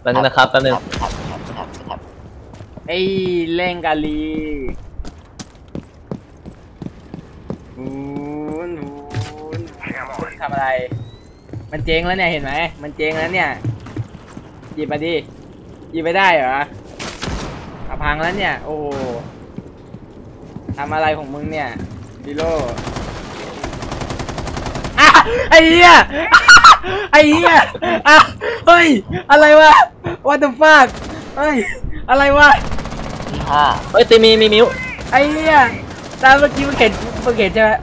ป๊บนึงนะครับแป๊บนึงไอ้เล่งกาลีทำอะไรมันเจ๊งแล้วเนี่ยเห็นไหมมันเจ๊งแล้วเนี่ยหยิบมาดิหยิบไม่ได้เหรอพังแล้วเนี่ยโอ้ทำอะไรของมึงเนี่ยดิโลไอ้เหี้ยไอ้เหี้ยเฮ้ยอะไรวะ what the fuck เฮ้ยอะไรวะเฮ้ยตีมีมิ้วไอ้เหี้ยตามเมื่อกี้มึงเห็นใช่ไหม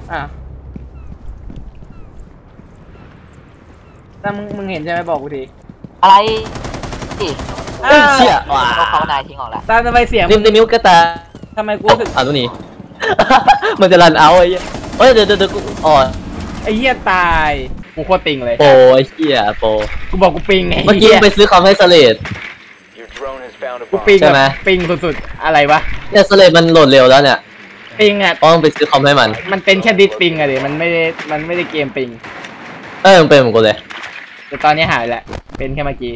ตามมึงเห็นใช่ไหมบอกกูทีอะไรเชี่ยว้าเขานายทิ้งออกแล้วตามทำไมเสียงตีมิ้วก็ตาทำไมกูรู้สึกตัวนี้มันจะรันเอาไอ้เหี้ยเฮ้ยเดี๋ยวกูไอ้เหี้ยตายกูโคตรปิงเลยโอ้ยเหี้ยโปกูบอกกูปิงไงเมื่อกี้ไปซื้อคอมให้สเลดกูปิงใช่ไหมปิงสุดๆอะไรวะเนี่ยสเลดมันโหลดเร็วแล้วเนี่ยปิงอ่ะต้องไปซื้อคอมให้มันเป็นแค่ดิสปิงอะดิมันไม่ได้เกมปิงมันเป็นเหมือนกูเลยแต่ตอนนี้หายแหละเป็นแค่เมื่อกี้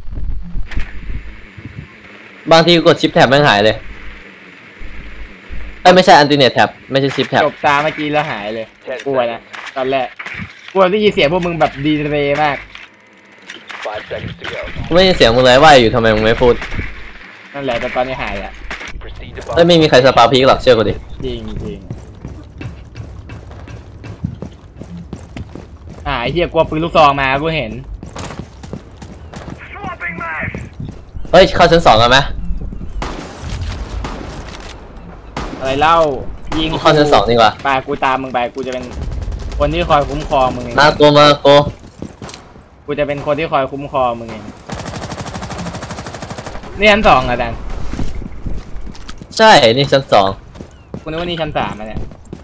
บางทีกดชิปแท็บไม่หายเลยไม่ใช่อันติเนตแท็บไม่ใช่ชิปแท็บจบตาเมื่อกี้แล้วหายเลยกลัวนะตอนแรกกลัวได้ยินเสียงพวกมึงแบบดีเลยมากไม่ยินเสียงมึงเลยว่าอยู่ทำไมมึงไม่พูดนั่นแหละแต่ตอนนี้หายแล้วไม่มีใครสปาพีกหรอกเชื่อกูดิจริงไอ้เหี้ยกลัวปืนลูกซองมากูเห็นเฮ้ยเข้าชั้น2กันไหมอะไรเล่ายิงเข้าชั้น2ดีกว่าไปกูตามมึงไปกูจะเป็นคนที่คอยคุ้มครองมึงเองมาโกกูจะเป็นคนที่คอยคุ้มครองมึงเองนี่ชั้น2อาจารย์ใช่นี่ชั้น2 กูนึกว่านี่ชั้น3เนี่ย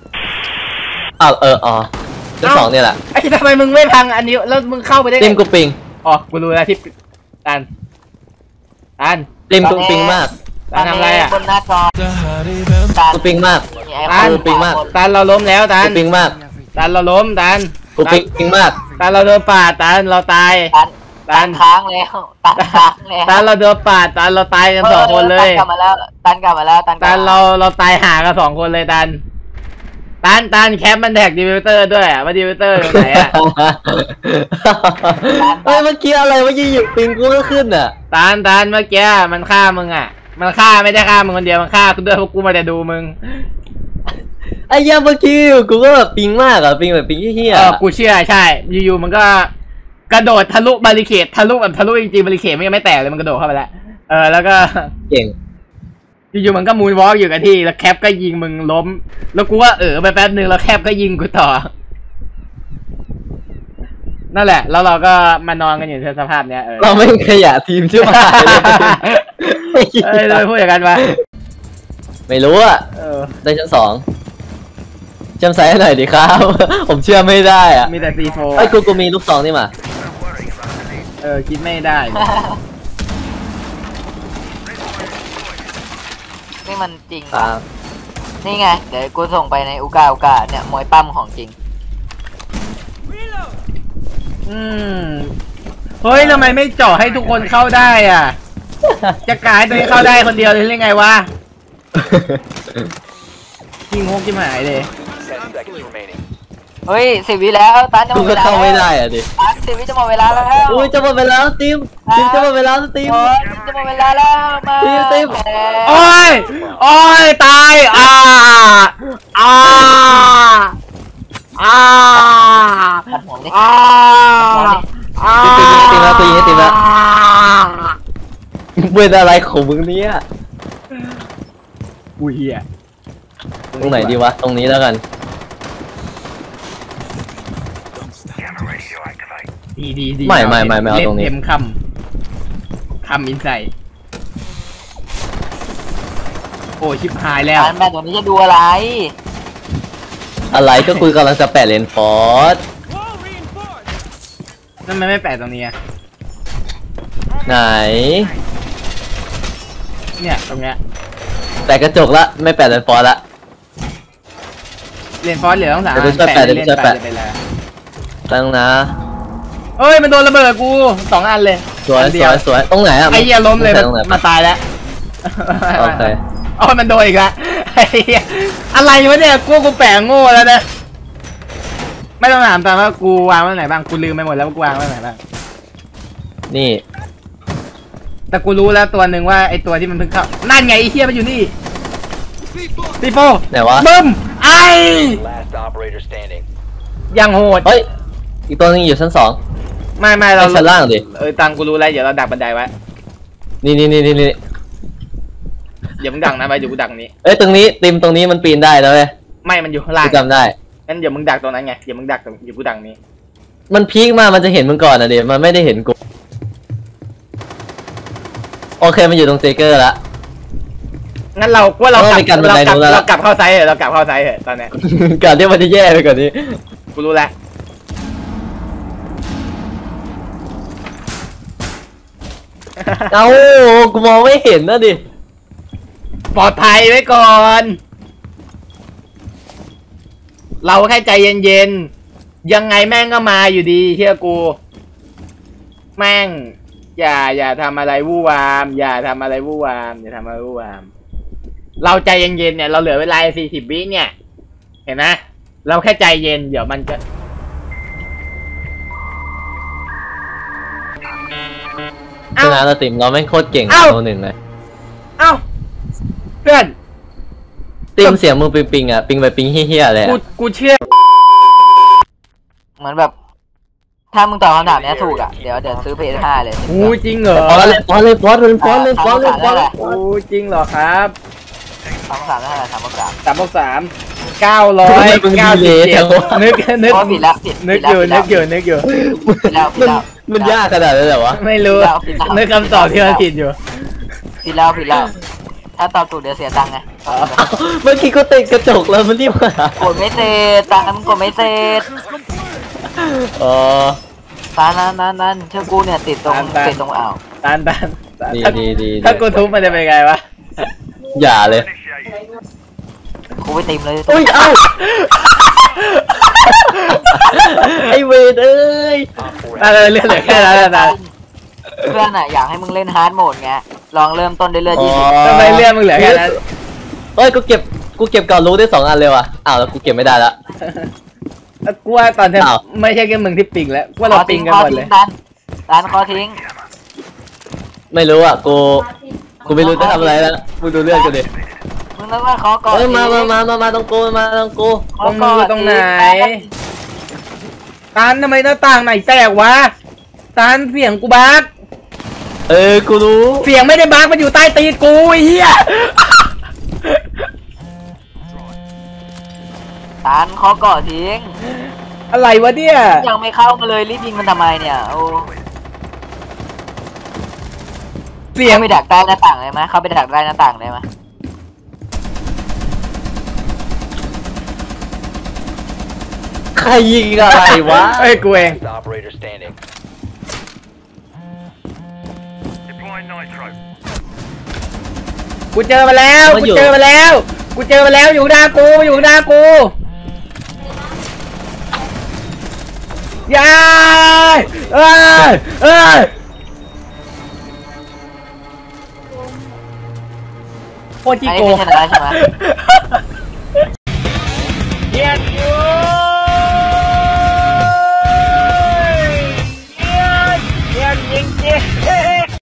ชั้น2เนี่ยแหละไอ้ทำไมมึงไม่พังอันนี้แล้วมึงเข้าไปได้ติมกูปิงกูรู้แล้วที่ตันติมกูปิงมากตันทำอะไรบนหน้าจอกูปิงมากกูปิงมากตันเราล้มแล้วตันกูปิงมากตันเราล้มตันกูปิงมากตันเราโดนปาดตันเราตายตันค้างแล้วตันเราโดนปาดตันเราตายกัน2 คนเลยตันกลับมาแล้วตันเราตายหากัน2 คนเลยตันแคปมันแท็กดีเวลเตอร์ด้วยว่าดีเวลเตอร์อยู่ไหนเฮ้ยเมื่อกี้อะไรเมื่อกี้หยุดปิงกูก็ขึ้นตันเมื่อกี้มันฆ่ามึงมันฆ่าไม่ได้ฆ่ามึงคนเดียวมันฆ่ากูด้วยเพราะกูมาแต่ดูมึงไอ้เมื่อกี้กูก็แบบปิงมากปิงแบบปิงเหี้ยกูเชื่อใช่อยู่ๆมันก็กระโดดทะลุบาริเคดทะลุจริงๆบาริเคดไม่แตกเลยมันกระโดดเข้าไปแล้วแล้วก็เก่งอยู่ๆมันก็มูนวอล์กอยู่กับที่แล้วแคปก็ยิงมึงล้มแล้วกูว่าไปแป๊บนึงแล้วแคปก็ยิงกูต่อนั่นแหละแล้วเราก็มานอนกันอยู่ในสภาพเนี้ยเราไม่ขยะทีมใช่ไหมเราพูดอย่างนั้นปะไม่รู้ได้ชั้น2จำใส่ให้หน่อยดิครับผมเชื่อไม่ได้มีแต่ซีโฟกูมีลูก2นี่มาคิดไม่ได้นี่มันจริงนี่ไงเดี๋ยวกูส่งไปในอุกาเนี่ยมวยปั้มของจริงเฮ้ยทำไมไม่เจาะให้ทุกคนเข้าได้จะกายตัวนี้เข้าได้คนเดียวเลยหรือไงวะยิงงกจิ้มหายเลยเฮ้ย10 วิแล้วตันจะหมดเวลาเข้าไม่ได้ดิตัน10 วิจะหมดเวลาแล้วจะหมดเวลาทีมจะหมดเวลาทีมจะหมดเวลาแล้วมาทีมโอ้ยตายตีแล้วเป็นอะไรของมึงเนี่ยกูเหี้ยตรงไหนดีวะตรงนี้แล้วกันดีไม่เอาตรงนี้เล่นคำอินไซด์โอ้ชิบหายแล้วแม่ตัวนี้จะดูอะไรก็คุยกำลังจะแปะเลนฟอร์ดนั่นไม่แปะตรงนี้ไหนเนี่ยตรงเนี้ยแปะกระจกละไม่แปะเลนฟอร์ดละเลนฟอร์ดเหลือต้อง3 ตั้งนะเอ้ยมันโดนระเบิดกู2 อันเลยสวยอันสเดียววยสวยตรงไหนอ่ะไอ้เหี้ยล้มเลยตรงไหนมาตายแล้วโอเคอ๋อมันโดนอีกแล้วไอ้เหี้ยอะไรวะเนี่ยกูแปลงโง่แล้วนะไม่ต้องถามแต่ว่ากูวางไว้ไหนบ้างกูลืมไปหมดแล้วว่ากูวางไว้ไหนบ้างนี่แต่กูรู้แล้วตัวหนึ่งว่าไอ้ตัวที่มันเพิ่งเข้านั่นไงไอ้เหี้ยมันอยู่นี่ตีโฟไหนวะบึ้มไอ้ Last operator standing. ยังโหดเฮ้ยอีกตัวนึงอยู่ชั้น 2 ไม่ไอ้เราชั้นล่างดิตังกูรู้แล้วเดี๋ยวเราดักบันไดไว้นี่อย่ามึงดักนะไปเดี๋ยวกูดักนี้เอ้ยตรงนี้ติมตรงนี้มันปีนได้แล้วเว้ยไม่มันอยู่ข้างล่างกูจำได้งั้นเดี๋ยวมึงดักตรงนั้นไงเดี๋ยวมึงดักตรงเดี๋ยวกูดักนี้มันพีคมามันจะเห็นมึงก่อนนะดิมันไม่ได้เห็นกูโอเคมันอยู่ตรงสเตเกอร์ละงั้นเราว่าเราต้องไปกันบันไดนู้นแล้วล่ะเรากลับเข้าไซส์เถอะเรากลับเข้าไซส์เถอะตอนเนี้ยการที่มันจะแย่ไปกว่านี้กูรู้แล้วเอ้ากูมองไม่เห็นนะดิปลอดภัยไว้ก่อน เราแค่ใจเย็นๆยังไงแม่งก็มาอยู่ดีเชื่อกู แม่ง อย่าทำอะไรวู่วามอย่าทำอะไรวู่วามอย่าทำอะไรวู่วาม เราใจเย็นๆเนี่ยเราเหลือเวลา40 วิเนี่ย เห็นไหมเราแค่ใจเย็นเดี๋ยวมันจะชนะแล้วติมเราแม่งโคตรเก่งเอ้าตัวหนึ่งเลยเอ้าเพื่อนติมเสียงมึงปิงอ่ะปิงไปปิงเฮี้ยๆเลยกูเชื่อเหมือนแบบ ถ้ามึงตอบคำถามเนี้ยถูกอ่ะเดี๋ยวซื้อ PS5 เลยโอ้จริงเหรอฟอนเลยฟอนเลยฟอนเลยฟอนเลยฟอนเลยฟอนเลยโอ้จริงเหรอครับ 3 เท่าไหร่3 363 997นึกผิดแล้วผิดนึกอยู่ผิดแล้วมันยากขนาดนั้นเหรอวะไม่รู้ผิดแล้วนึกคำตอบที่มันผิดอยู่ผิดแล้วถ้าตอบถูกเดี๋ยวเสียตังค์ไงเมื่อกี้ก็ติดกระจกแล้วมันรีบมากดไม่เสร็จตังค์นั้นมึงกดไม่เสร็จอ๋อนั้นเชื่อกูเนี่ยติดตรงอ่าวตานดีถ้ากูทุบมันจะเป็นไงวะอย่าเลยกูไปติมเลยอุ้ยเอ้าไอเวทเอ้ยตานเลือดเหลือแค่นั้นตานเพื่อนอะอยากให้มึงเล่นฮาร์ดโหมดไงลองเริ่มต้นด้วยเลือด20 ทำไมเลือดมึงเหลือแค่นั้นเฮ้ยกูเก็บก่อนรู้ได้2 อันเลยว่ะอ้าวแล้วกูเก็บไม่ได้ละกูว่าตอนนี้อ้าวไม่ใช่แค่มึงที่ปิงแล้วกูว่าเราปิงกันหมดเลยดันคอทิ้งไม่รู้อ่ะกูไม่รู้จะทำอะไรแล้วมึงดูเลือดกูดิมึงนึกว่าขอก่อนเฮ้ยมาตรงกูมาตรงกูตรงมือตรงไหนตานทำไมหน้าต่างไหนแตกวะตานเสียงกูบั๊กกูรู้เสียงไม่ได้บั๊กมันอยู่ใต้ตีนกูไอ้เหี้ยดันขอก่อทิ้งอะไรวะเนี่ยยังไม่เข้ามาเลยรีบยิงมันทำไมเนี่ยโอ้เสียงเข้าไปดักใต้หน้าต่างได้ไหมเข้าไปดักใต้หน้าต่างได้ไหมใครยิงอะไรวะเอ้ยกูเอง Last operator standing. กูเจอมาแล้วอยู่หน้ากูยายเอ้ยโคตรอันจี้นี้โกเป็นชนะใช่ไหมเยียดอยู่เยียดยิง